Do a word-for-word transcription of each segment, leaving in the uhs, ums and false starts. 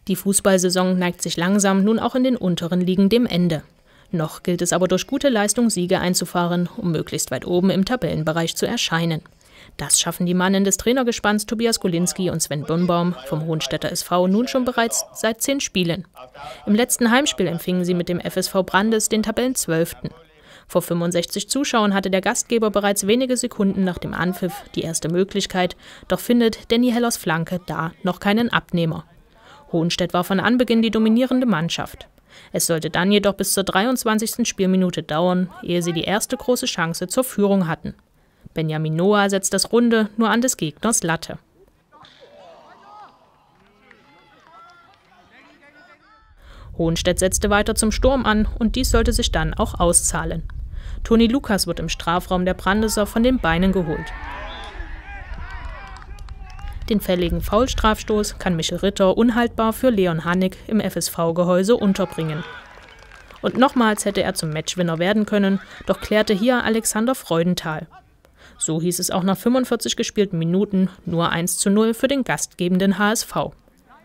Die Fußballsaison neigt sich langsam nun auch in den unteren Ligen dem Ende. Noch gilt es aber durch gute Leistung Siege einzufahren, um möglichst weit oben im Tabellenbereich zu erscheinen. Das schaffen die Mannen des Trainergespanns Tobias Golinski und Sven Birnbaum vom Hohenstädter S V nun schon bereits seit zehn Spielen. Im letzten Heimspiel empfingen sie mit dem F S V Brandes den Tabellenzwölften. Vor fünfundsechzig Zuschauern hatte der Gastgeber bereits wenige Sekunden nach dem Anpfiff die erste Möglichkeit, doch findet Danny Hellers Flanke da noch keinen Abnehmer. Hohenstedt war von Anbeginn die dominierende Mannschaft. Es sollte dann jedoch bis zur dreiundzwanzigsten Spielminute dauern, ehe sie die erste große Chance zur Führung hatten. Benjamin Noah setzt das Runde nur an des Gegners Latte. Hohenstedt setzte weiter zum Sturm an und dies sollte sich dann auch auszahlen. Toni Lukas wird im Strafraum der Brandeser von den Beinen geholt. Den fälligen Foulstrafstoß kann Michel Ritter unhaltbar für Leon Hannig im F S V-Gehäuse unterbringen. Und nochmals hätte er zum Matchwinner werden können, doch klärte hier Alexander Freudenthal. So hieß es auch nach fünfundvierzig gespielten Minuten nur eins zu null für den gastgebenden H S V.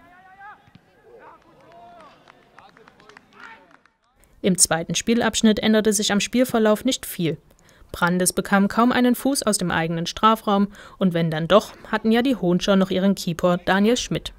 Im zweiten Spielabschnitt änderte sich am Spielverlauf nicht viel. Brandes bekam kaum einen Fuß aus dem eigenen Strafraum und wenn dann doch, hatten ja die Hohenscher noch ihren Keeper Daniel Schmidt.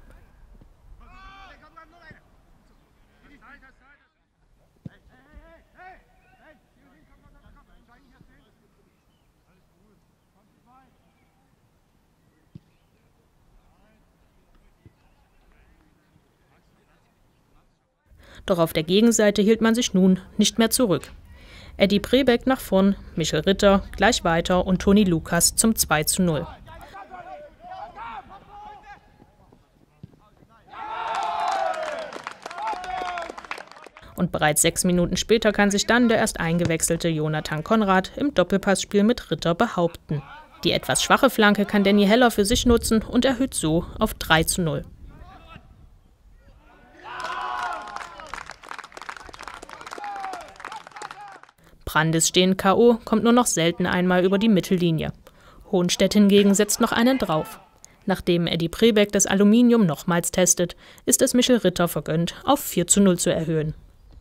Doch auf der Gegenseite hielt man sich nun nicht mehr zurück. Eddie Prebeck nach vorn, Michel Ritter gleich weiter und Toni Lukas zum zwei zu null. Und bereits sechs Minuten später kann sich dann der erst eingewechselte Jonathan Konrad im Doppelpassspiel mit Ritter behaupten. Die etwas schwache Flanke kann Danny Heller für sich nutzen und erhöht so auf drei zu null. Brandes stehen K O, kommt nur noch selten einmal über die Mittellinie. Hohenstedt hingegen setzt noch einen drauf. Nachdem Eddie Prebeck das Aluminium nochmals testet, ist es Michel Ritter vergönnt, auf vier zu null zu erhöhen.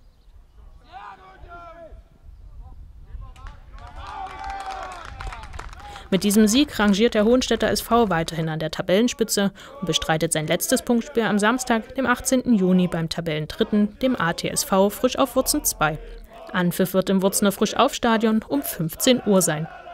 Mit diesem Sieg rangiert der Hohenstädter S V weiterhin an der Tabellenspitze und bestreitet sein letztes Punktspiel am Samstag, dem achtzehnten Juni beim Tabellendritten, dem A T S V Frisch auf Wurzen zwei. Anpfiff wird im Wurzener Frischauf-Stadion um fünfzehn Uhr sein.